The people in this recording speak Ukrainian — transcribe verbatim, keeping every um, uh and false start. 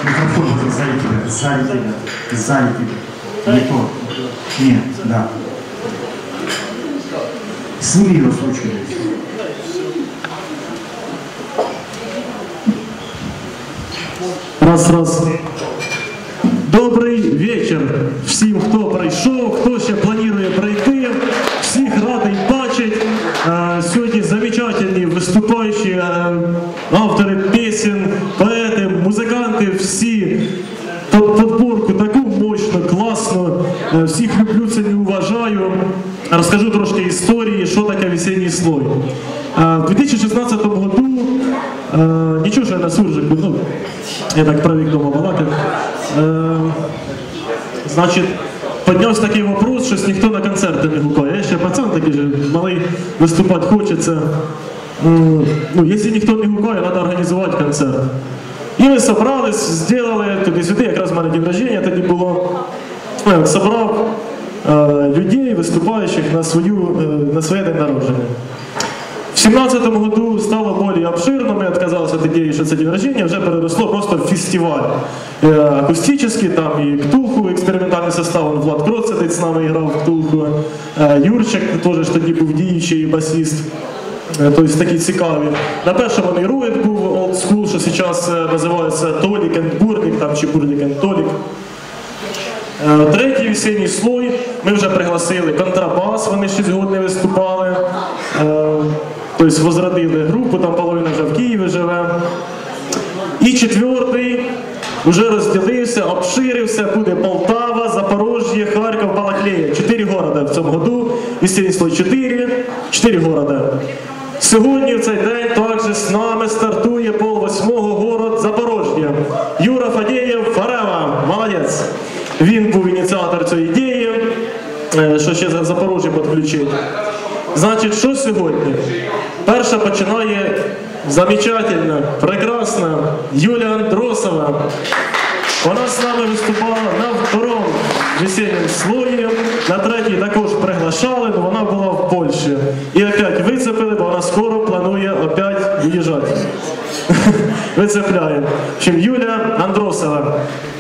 Микрофон уже сзади тебя, сзади тебя, сзади тебя. Не то. Нет, да. Сними его с ручки. Раз, раз. Добрий вечір всім, хто прийшов, хто ще планує прийти. Всіх радий бачити. Сьогодні замечательні виступаючі автори пісень, поети, музиканти, всі. Подборку таку мощну, класну. Всіх люблю, ціню, уважаю. Розкажу трошки історії, що таке весенній слой. В дві тисячі шістнадцятому году, нічого, що я на суржику, ну, я так привик дома балакати. Значить, піднявся такий вопрос, щось ніхто на концерти не гукає. Я ще пацан такий же, малий, виступати хочеться. Ну, якщо ніхто не гукає, треба організувати концерт. І ми зібрались, зробили туди-сюди, якраз в мене день рождення тоді було. Я зібрав людей, виступаючих на, свою, на своє день народження. В сімнадцятому году стало більш обширно, ми відказалися від ідеї, що це день рождення, вже переросло просто в фестиваль. Акустичний, там і Ктулху, експериментальний состав, Влад Крот сидить з нами, грав в Ктулху. Юрчик теж тоді був діючий басист. Тобто такі цікаві. На першому Нейрует був Old School, що зараз називається Толік and Бурник, там чи Бурник and Толік. Третій весенній слой, ми вже пригласили контрабас, вони шість років не виступали. Тобто возродили групу, там половина вже в Києві живе. І четвертий вже розділився, обширився, буде Полтава, Запорожжя, Харків, Балаклея. Чотири города в цьому году, весенній слой чотири, чотири города. Сьогодні в цей день також з нами стартує пол восьмого город Запорожжя. Юра Фадєєв, Фарева, молодець. Він був ініціатор цієї ідеї, що ще Запорожжя підключити. Значить, що сьогодні? Перша починає замечательна, прекрасна Юля Андросова. Вона з нами виступала на второму весенньому слої, на третій також приглашали, але вона була в Польщі. І опять вицепили, бо вона скоро планує опять виїжджати. Вицепляємо. Чим Юля Андросова.